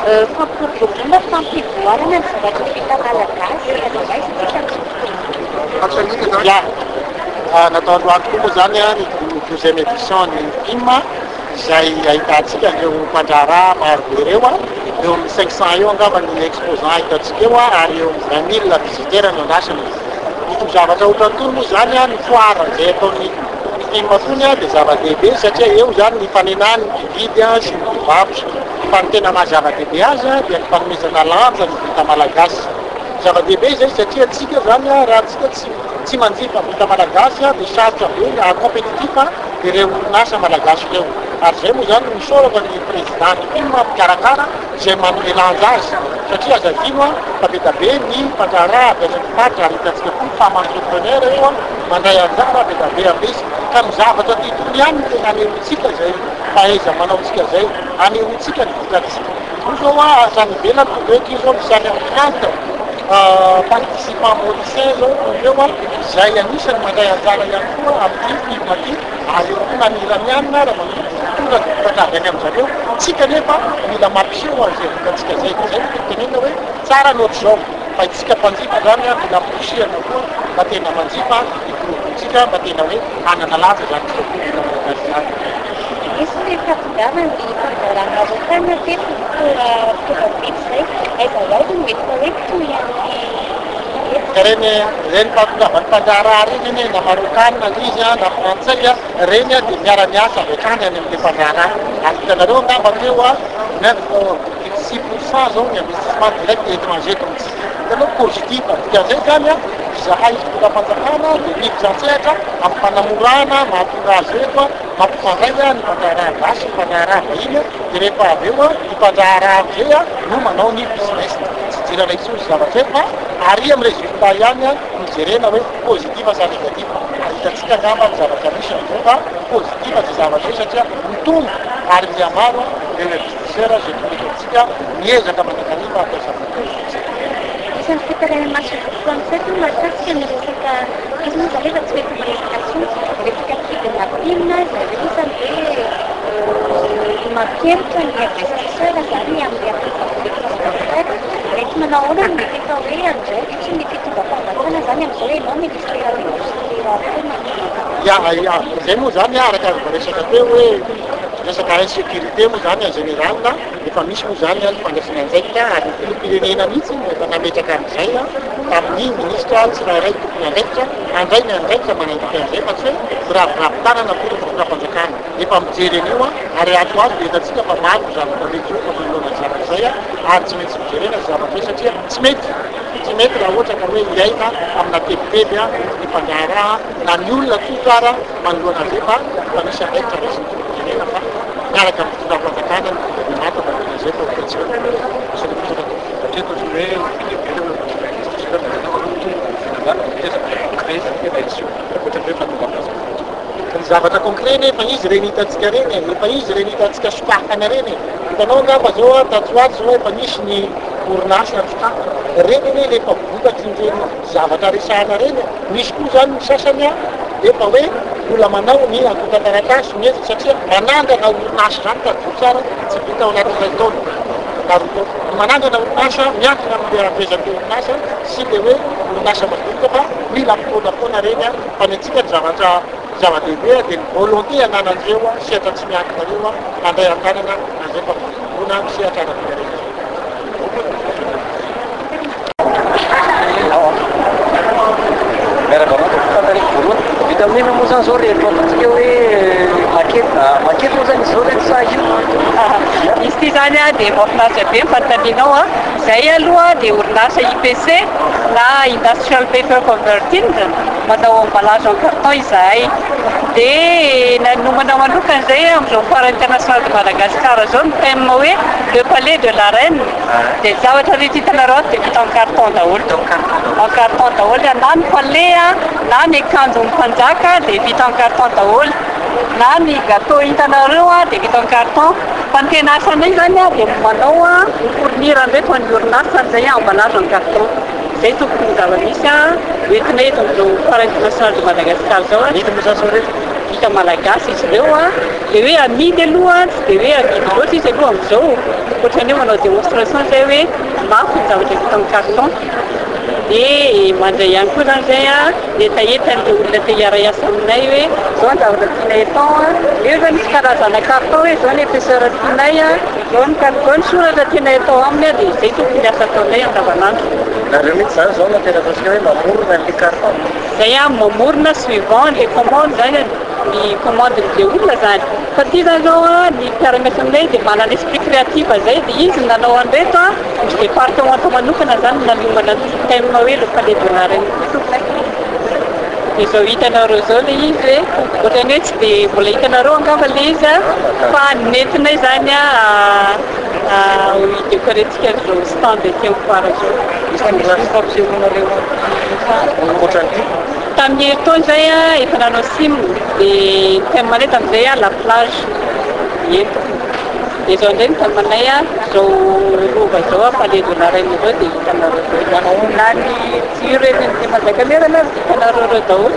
fampirobona fampivoarana ny zavatra vita malagasy adizay sitsika Ya, natao androany koa moa zany ny deuxième édition ny film izay ahitantsika ireo mpandrara maro be ireo eo amin'ny 500 eo angamba ny exposant hitantsika eo ary eo amin'ny 20 000 visiteurs no andrasana. Ito zavatra ohatran'itony moa zany ny foire izay ataony film tony dia zava-dehibe satria eo zany ny fanenany ny mpividy sy ny mpivarotra. Fa ny tena maha-zava-dehibe azy dia ny fanomezana lanja ny vita malagasy. Zava-dehibe izay satria tsika zany raha tsika tsy manjifa vita malagasy dia sarotra be compétitif ireo orinasa malagasy ireo. Ary zay moa zany misoraka ny président ny film mikarakara izay manome lanja azy satria azavino fa be da be ny mpandrara avy any mpivarotra ary hitantsika koa ny femme entrepreneur eo mandray anjara be da be am'izy ka ny zavatra titony ihany no tena anehoantsika izay fahaiza manaontsika zay anehoantsika ny vitantsika. Io zao azany ivelany toveky io zao misy any amin'ny kanta participant mauricien zao eo izay anisany mandray anjara ihany koa amin'ny film aty ary eo koa naniranianina raha mantonga mpatavy any amin'izareo tsika nefa mila mampiseho an'izay vitantsika zay ka zay tenena hoe tsara nohatry zao fa itsika mpanjifa zany mila posihana koa mba tena manjifa ny produitsika mba tena hoe hanana lanja zany zao vita malagasy zany. Misy ny fampidana ny fandarana rokana teto toravity zay aizalay no mety fa hoe toy reny mpahatongavan'ny mpandrara reny eny na marokana izy na frantsay reny dia miara-miasa avy akany any amin'le mpandrara ary hitanareo angamba teo 6% zao ny investissement direct étranger tomitsika hitanao positif dikan'izay zany zahay fotoram-panjakana dia mivizatsehatra amin'ny fanamorana mahatonga azy eto mampifandray ny mpandrara gasy ny mpandrara vahiny dia rehefa avy eo ny mpandrara zay no manao ny business jirana isozy zavatra efa ary amin'ny résultat ihany mijerena hoe positif sa négatif. Hitantsika angamba ny zavatra misy amin'izao fa positif zay zavatra io satria mitombo ary mihamaro ireo investisseur zay tometantsika miezaka mandrakariva ampiasa isan'ny fitarana masofoto amin'izay no mahasarika ny resaka izy moa zany efa tsy mety miresaka tsony resaka fidina film zay isany hoe mampielitra ny investisseur zany amin'ny application mety manao ahoana ny mety atao hoe amin'izay tsy ny fitondram-panjakana zany amin'izao hoe ianao ministère zay moa zany araka resaka teo hoe resaka insécurité moa zany en général efa misy moa zany fandraisana an'izay ary filopirenena mihitsy efa nametraka amin'izay tamin'ny ministre tsirairay tokony andraikitra andray ny andraikitra manandiky an'izay fa tsy hoe raviravin-tanana koa fitondram-panjakana efa mijery an'io ary ato azy dia hitantsika fa maro zavatra mety io familona zavatra izay ary tsy maintsy mijerena zavatra io satria tsy mety raha ohatra ka hoe ilaina amina tebiteby ny mpandrara na ny olona tsotra manoloana azy fa misy andraikitra misy firenena fa miaraka amin'ny fitondram-panjakana ny mataka zay fa ohatsika ny zavatra concret nefa izy reny hitantsika reny efa izy reny hitantsika sokafana reny hitanao angamba zao tatsoaty zao efa misy ny orinasa sokafa reny ene lefa vokatry nreny zavatra resahana reny misy koa zany ny sasany efa hoe olona manao ny akotan-taratasy mihetsy satria manangana orinasa zany tadio tsara tsy vita ao anatin'izay taona manangana orinasa miankina amin'ny ampiezan'ny orinasa sy le hoe orinasa madinika fa mila fotoana reny fa ny antsika zavatra zava-dehibe dia ny volonté ananan'ireo sehatra tsy miankina reo mandray an-tanana azay fa ona sehatra anakina reny vita amin'iny moa zany zao rehefa ataontsika hoe makety moa zany izao rehetra sa io izy ty zany dia mahafinaritra be mifanontanianao izay aloha dia orinasa IPC na Industrial Paper Converting manao emballage en carton izahay dia nomana manokana zay amin'izao foire international de Madagascar zao ny thème hoe le palais de la reine dia zavatra rehetra hitanareo dia vita en carton daholo en carton daholo na ny palais na ny akanjon'ny mpanjaka dia vita en carton daholo na ny gâteau hitanareo dia vita en carton fa ny tena asany zany dia manao fournir ndraiky ho an'ny orinasa zay emballage en carton zay tokony zava-misy entina eto amin'izao foire international de Madagascar zao hita moa zany zao rehetra vita malagasy izy ireo dia hoe amidy aloha tsy dia hoe amidy loatra izy aloha amin'izao ohatrany hoe manao démonstration zay hoe mafy ny zavatra vita amin'ny carton dia mandray ihany koa zany zay etaetan'ilay olona te hiara-iasa aminay hoe zao ny zavatra tianay atao eo zany misy karazana carton hoe zao ny épaisseur tianay zao ny soratra tianay atao aminy dia zay tokony asa ataonay andavanandro. Nareo mihitsy zany zao nateratasika hoe mamorona ny carton zay mamorona suivant les commandes zany ny commande n'ilay olona zany fa ty zany zao ny mpiara-miasa aminay dia manana esprit créatif zay dia izy nanao andreto ny département manokana zany nanomana thème hoe le palais de la reine dia zao hitanareo zao le izy ohatrany hoe tsy dia mbola hitanareo angamba le izy fa nentinay zany idécorentsika zao stand ety amin'ny foara zao tamin'ny herintaona zay efa nanao sim dia thème manay tamin'izay la plage entiko dia zao indray ny tamanay zao rova zao palais de la reine zao dia hitanareo zao na ny jiren'ny mazakamerana hitanareo reo daholo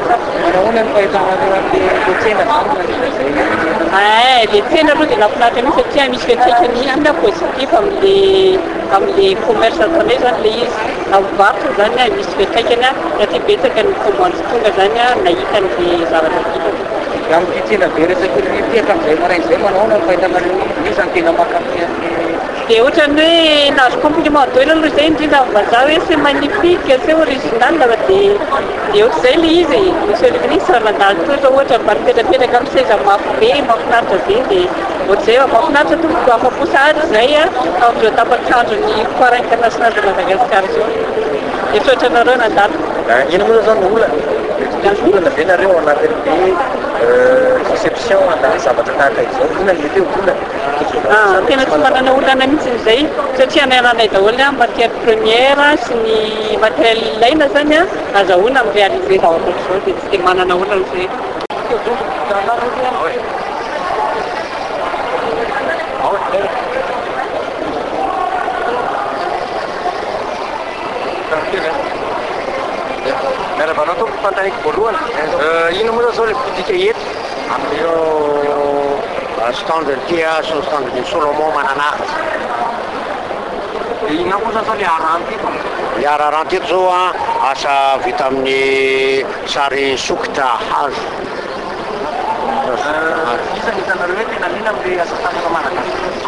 le tsena aloha dia nafinaritra mihitsy satria misy fiantraikany amina positif amin'le commerce ataonay zany le izy amivarotra zany misy fiantraikany satria betsaka ny commande tonga zany nahita n'le zavatra vita amin'ny tsena be resaka tiaka amin'izay marain'izay manao na fahitanareo isany tena makafy dia ohatrany hoe nahazo compliment d'œil aloha zay indrindra vazaha hoe c'est magnifique c'est original dia ohatr'izay le izy monsieur le ministre mandalo to zao ohatra mbapetrapetraka amin'ny seza mafy be mahafinaritra be dia ohatr'izay mahafinaritra tompoko afa-po sahady zay amin'izao tapatrandro ny foire international de Madagascar zao dia sotra nareo nandalo ina moa zany olana be nareo anatin'le réception ana zavatra tahaka izao inona ny mety olana tena tsy manana olana mihitsy zay satria ananay daholo matière première sy ny matériel ilaina zany azahoana amin'ny réaliser zavatra zao dia tsy dia manana olana zay miarabanao tompo fantaniko voalohany ino moa zao le politika eto amin'io stand ty sy ny stand ny Solomon mananaritra ina koa zao le aranty le araranty eto zao asa vita amin'ny sary sokitra hazo isany hitanareo hoe tena lina amin'le asa tanana malagasy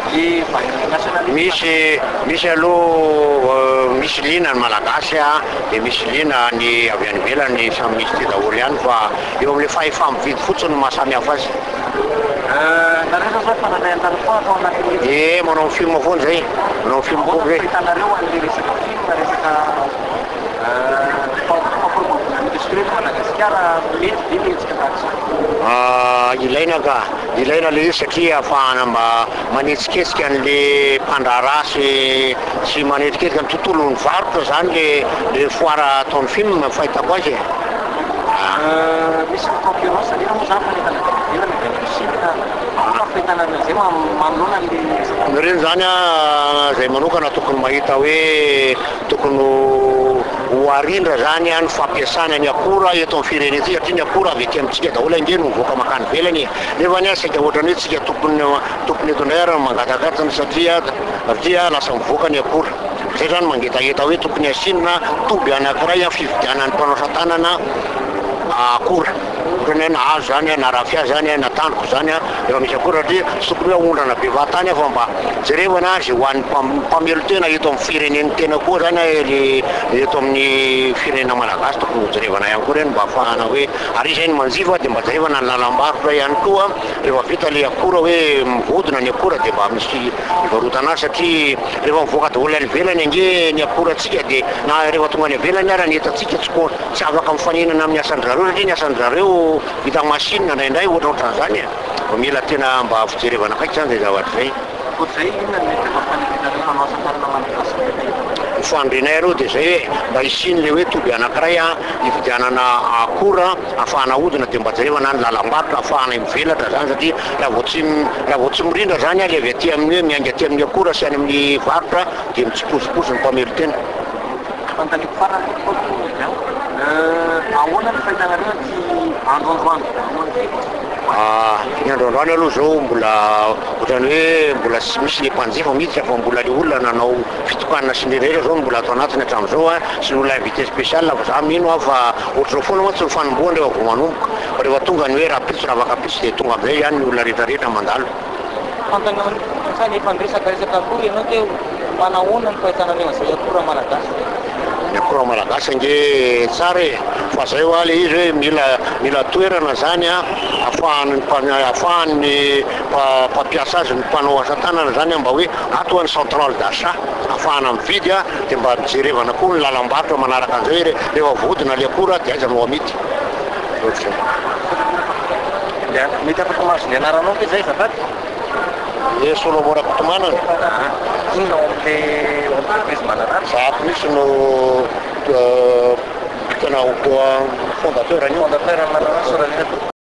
misy aloha misy lina ny malagasy dia misy lina ny avy any ivelany samy misy ty daholo ihany fa eo amin'le fahefamividy fotsiny mahasamy hafa azy manao film foana zay manao film foana zay ilaina le izy satria ahafahana mba manetsiketsika an'le mpandrara sy manetiketsika ny tontolon'ny varotra zany le foire ataon'ny film fahitako azy misy concurrence alina moa zany reny zany zay manokana tokony mahita hoe tokony hoarindra zany ny fampiasana ny akora eto amin'ny firenena ty satria ny akora avy ety amintsika daholo angeny mivoaka makany velany nefa ny asika ohatrany hoe tsika tokony eto indray ary mangatakatsany satria lasa mivoaka ny akora zay zany mangetaheta hoe tokony asinina toby anankiray fividianany mpanao satanana akora ohatrany hoe nahazo zany na rafia zany natandroko zany efa misy akora satria tsy tokony hoe ondrana be vatany fa mba jerevana azy ho an'ny mpamelo tena eto amin'ny fireneny tena koa zany eto amin'ny firenena malagasy tokony hojerevana ihany koa reny mba ahafahana hoe ary zay ny manjifa dia mba jerevana ny lalam-barotra ihany koa rehefa vita le akora hoe mivodina ny akora dia mba misy ivarotana azy satria rehefa mivoaka daholo any ivelany ange ny akoratsika dia na rehefa tonga any ivelany ary ny etatsika tsy afaka mifaninana amin'ny asan'zareo satria ny asan'zareo vita machine indraindray ohatra ohatran'izany fa mila tena mba fijerevana kaiky zany zay zavatra zay fandrinay areo dia zay hoe mba hisiny le hoe toby anankiray hividianana akora ahafahana hodina dia mba jerevana ny lalam-barotra ahafahana mivelatra zany satria raha vao tsy mirindra zany le avy aty amin'ny hoe miainga aty amin'ny akora sy any amin'ny varotra dia mitsiposiposy ny mpamelo tena ahoana ny fahitana ty androandroany ny androandroany aloha zao mbola ohatrany hoe mbola tsy misy le mpanjefa mihitsy fa mbola le olona nanao fitokanana sy nyrera zao mbola atao anatiny hatram'izao sy nolona invité spécial fa za mino fa ohatr'izao foana moa tsy mifanomboana rehefa vo manomboka rehefa tonga ny hoe rapitso raha vakapitso de tonga amizay ihany ny olona rehetrarehetra mandalo fantany efa niresaka akory ianao teo manahoana ny fahitana anao zay akora malagasy ny akora malagasy ange tsara e fa zay oa le izy hoe mila toerana zany ahafahan'ny mpampiasa azy ny mpanao asa tanana zany mba hoe ato any central d'achat ahafahana mividy de mba mijerevana koa ny lalam-barotra manaraka an'izay rehefa vodina le akora de aiza no amity mety afaka mahazo ny anaranao ty zay zafady Solomon Rakotomanana inona ao am'le entreprise Malarary zato misy no tena fondateur Malarary